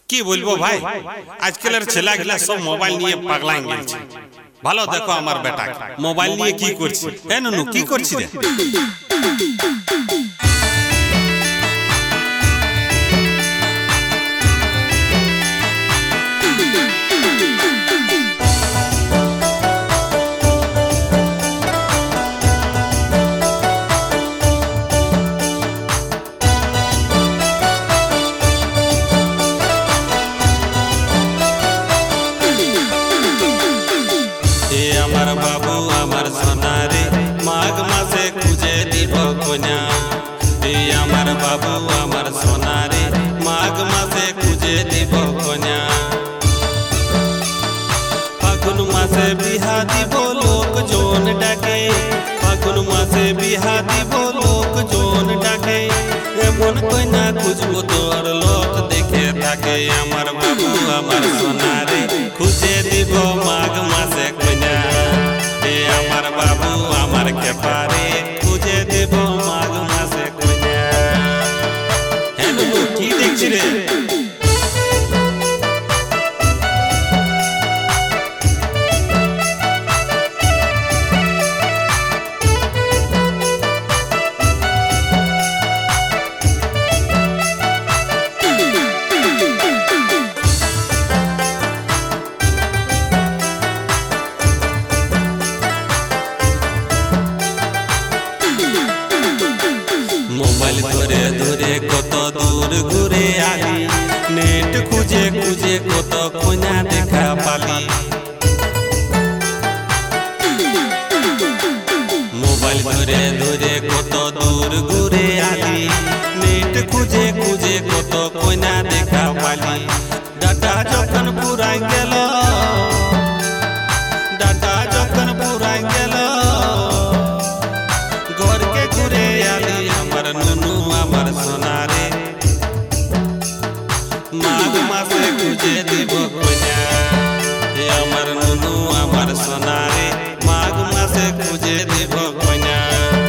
কি বলবো ভাই, আজকালের ছেলেগুলা সব মোবাইল নিয়ে পাগলাইন গেছে। ভালো দেখো আমার বেটা মোবাইল নিয়ে কি করছে। হ্যাঁ নুনু, কি করছি রে? আমার বাবু আমার সোনারে মাঘ মাসে খুঁজে দিব কন্যা। আমার বাবু আমার সোনারে মাঘ মাসে খুঁজে দিব কন্যা। ফাগুন মাসে বিহা দিব লোকজন ডাকে, ফাগুন মাসে বিহা দিব লোকজন ডাকে। এমন কন্যা খুঁজবো তোর লোক দেখে থাকে। আমার বাবু আমার সোনারে খুঁজে দিব মাঘ মাসে কন্যা। আমার বাবু আমার কেপারে খুঁজে দেব মাঘ মাসে কন্যা। হ্যাঁ বাবু, কি দেখছি রে? মোবাইল ধরে ধরে কত দূর ঘুরে আলি, নেট খুঁজে খুঁজে কত কন্যা দেখা পালি। মোবাইল ধরে ধরে কত দূর ঘুরে আলি, নেট খুঁজে খুঁজে কত কন্যা দেখা পালি। ডাটা যখন পুরাই গেল, ডাটা যখন পুরাই গেল, ঘরকে ঘুরে আলি আমার নুনু আমার সোনারে। মাঘ মাসে খুঁজে দিব কন্যা। আমার নুনু আমার সোনারে মাঘ মাসে খুঁজে দিব কন্যা।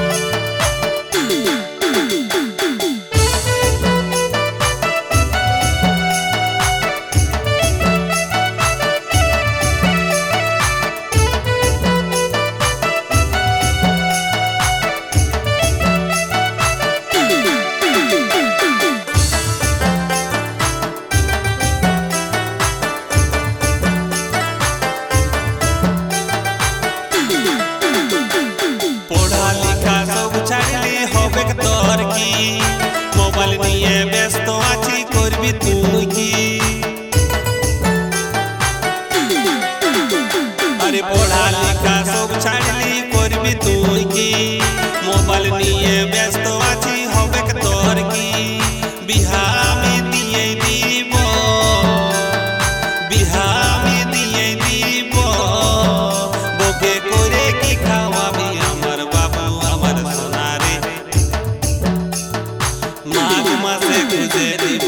তোর কি মোবাইল নিয়ে ব্যস্ত আছি, করবি তুই কি? আরে পড়ালেখা সব ছাড়লি, করবি তুই কি? মোবাইল নিয়ে ব্যস্ত আছি, হবে তোর কি? বিহা আমি দিয়ে দিব, বিহা আমি দিয়ে দিব, বকে করে কি খাওয়াবি আমার বাবু আমার সোনারে। মাঘ মাসে খুঁজে দিব